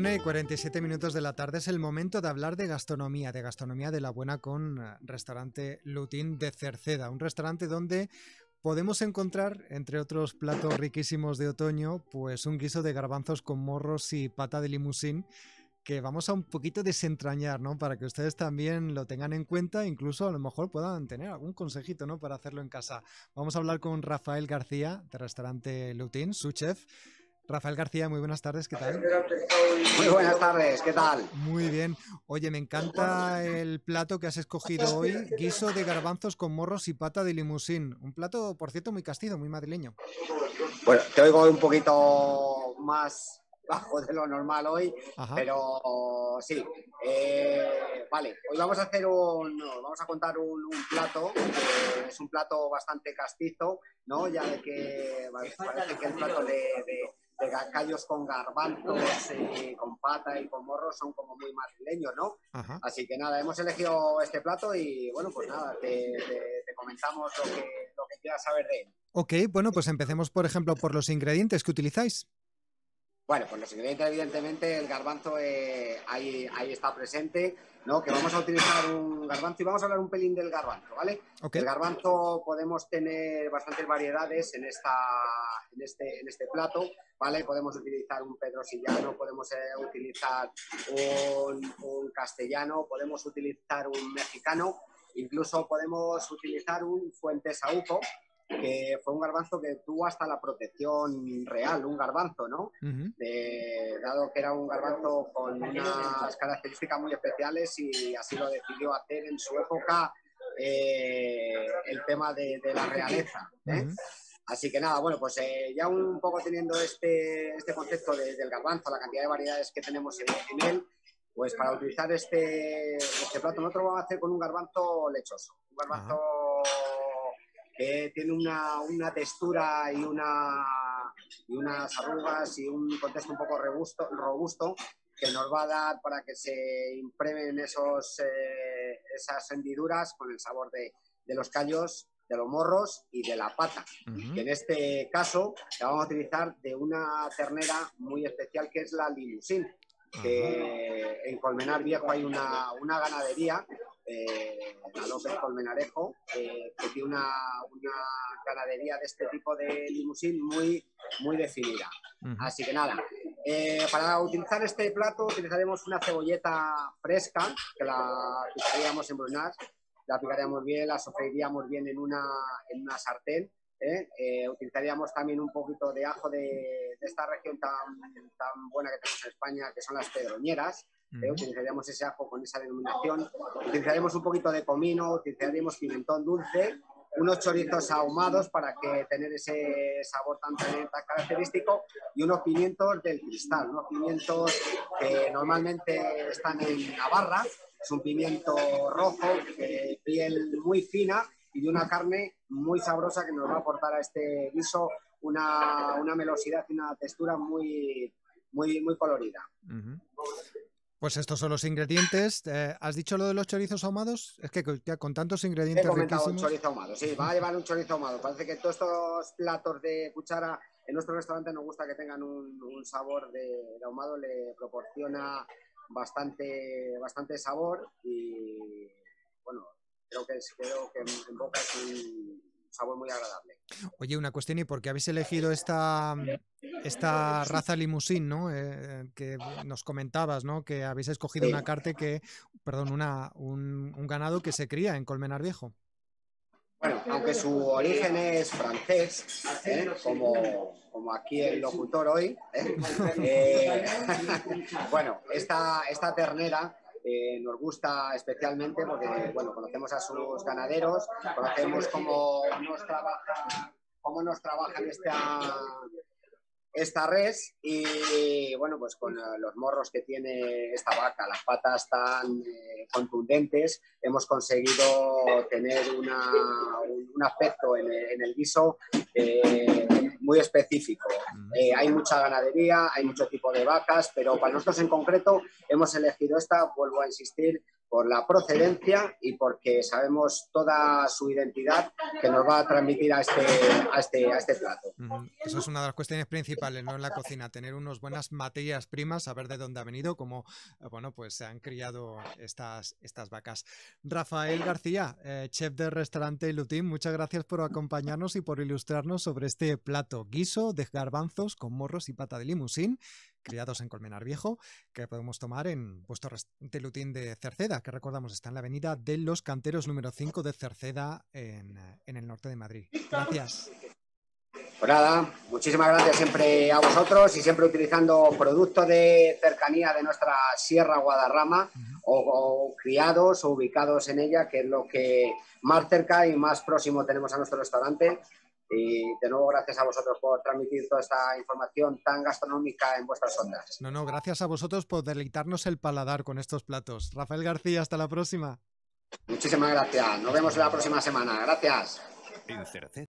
1:47 de la tarde es el momento de hablar de gastronomía de la buena con restaurante Lutín de Cerceda, un restaurante donde podemos encontrar, entre otros platos riquísimos de otoño, pues un guiso de garbanzos con morros y pata de limusín que vamos a un poquito desentrañar, ¿no? Para que ustedes también lo tengan en cuenta, incluso a lo mejor puedan tener algún consejito, ¿no? Para hacerlo en casa. Vamos a hablar con Rafael García, de restaurante Lutín, su chef. Rafael García, muy buenas tardes, ¿qué tal? Muy buenas tardes, ¿qué tal? Muy bien. Oye, me encanta el plato que has escogido hoy, guiso de garbanzos con morros y pata de limusín. Un plato, por cierto, muy castizo, muy madrileño. Bueno, te oigo un poquito más bajo de lo normal hoy, Ajá. pero sí. Vale, hoy vamos a contar un plato, es un plato bastante castizo, ¿no? Ya de que parece que el plato de callos con garbanzos, con pata y con morros son como muy madrileños, ¿no? Ajá. Así que nada, hemos elegido este plato y bueno, pues nada, te comentamos lo que quieras saber de él. Ok, bueno, pues empecemos, por ejemplo, por los ingredientes que utilizáis. Bueno, pues los ingredientes, evidentemente, el garbanzo ahí está presente, ¿no? Que vamos a utilizar un garbanzo y vamos a hablar un pelín del garbanzo, ¿vale? Ok. El garbanzo podemos tener bastantes variedades en este plato, ¿vale? Podemos utilizar un pedrosillano, podemos utilizar un castellano, podemos utilizar un mexicano, incluso podemos utilizar un fuentesaúco, que fue un garbanzo que tuvo hasta la protección real, un garbanzo, ¿no? Dado que era un garbanzo con unas características muy especiales y así lo decidió hacer en su época el tema de la realeza. Así que nada, bueno, pues ya un poco teniendo este concepto del garbanzo, la cantidad de variedades que tenemos en él, pues para utilizar este plato nosotros vamos a hacer con un garbanzo lechoso, un garbanzo que tiene una textura y unas arrugas y un contexto un poco robusto que nos va a dar para que se impregnen esas hendiduras con el sabor de los callos, de los morros y de la pata. Que en este caso la vamos a utilizar de una ternera muy especial que es la limusín. Que en Colmenar Viejo hay una ganadería, la López Colmenarejo, que tiene una ganadería de este tipo de limusín muy definida. Así que nada, para utilizar este plato utilizaremos una cebolleta fresca, que la picaríamos en brunas, la picaríamos bien, la sofreiríamos bien en una sartén. Utilizaríamos también un poquito de ajo de esta región tan buena que tenemos en España, que son las pedroñeras. Utilizaríamos ese ajo con esa denominación. Utilizaremos un poquito de comino, utilizaríamos pimentón dulce, unos chorizos ahumados para que tener ese sabor tan característico y unos pimientos del cristal, unos pimientos que normalmente están en Navarra. Es un pimiento rojo, de piel muy fina y de una carne muy sabrosa que nos va a aportar a este guiso una melosidad y una textura muy colorida. Pues estos son los ingredientes. ¿Has dicho lo de los chorizos ahumados? Es que con tantos ingredientes he comentado riquísimos... un chorizo ahumado, sí, va a llevar un chorizo ahumado. Parece que todos estos platos de cuchara en nuestro restaurante nos gusta que tengan un sabor de ahumado, le proporciona bastante sabor y bueno, creo que en boca es un sabor muy agradable. Oye, una cuestión, ¿y por qué habéis elegido esta raza limusín, ¿no? Que nos comentabas, ¿no? Que habéis escogido Sí. un ganado que se cría en Colmenar Viejo. Bueno, aunque su origen es francés, como aquí el locutor hoy, bueno, esta ternera nos gusta especialmente porque, bueno, conocemos a sus ganaderos, conocemos cómo nos trabajan esta res y bueno, pues con los morros que tiene esta vaca, las patas tan contundentes, hemos conseguido tener una un aspecto en el guiso muy específico. Hay mucha ganadería, hay mucho tipo de vacas, pero para nosotros en concreto hemos elegido esta, vuelvo a insistir, por la procedencia y porque sabemos toda su identidad que nos va a transmitir a este plato. Eso es una de las cuestiones principales, ¿no? En la cocina, tener unas buenas materias primas, saber de dónde ha venido, cómo, bueno, pues se han criado estas vacas. Rafael García, chef del restaurante Lutín, muchas gracias por acompañarnos y por ilustrarnos sobre este plato, guiso de garbanzos con morros y pata de limusín, criados en Colmenar Viejo, que podemos tomar en vuestro restaurante Lutín de Cerceda, que recordamos está en la avenida de los Canteros número 5 de Cerceda, en el norte de Madrid. Gracias. Pues nada, muchísimas gracias siempre a vosotros y siempre utilizando productos de cercanía de nuestra Sierra Guadarrama o criados o ubicados en ella, que es lo que más cerca y más próximo tenemos a nuestro restaurante. Y de nuevo, gracias a vosotros por transmitir toda esta información tan gastronómica en vuestras ondas. No, gracias a vosotros por deleitarnos el paladar con estos platos. Rafael García, hasta la próxima. Muchísimas gracias. Nos vemos la próxima semana. Gracias.